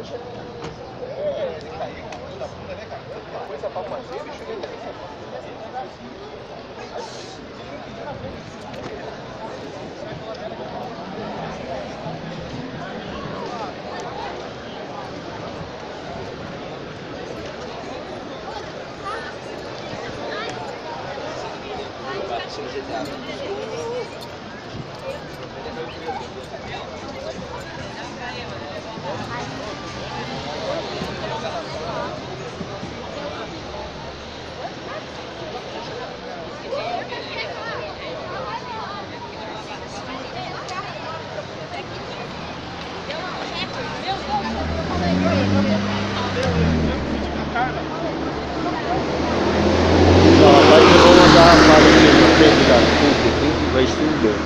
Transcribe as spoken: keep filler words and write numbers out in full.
É, ele caiu, da bunda, né, cara? Coisa pra fazer, bicho, ele Agora eu vou mandar a fala aqui na frente da P U C, que vai estudar.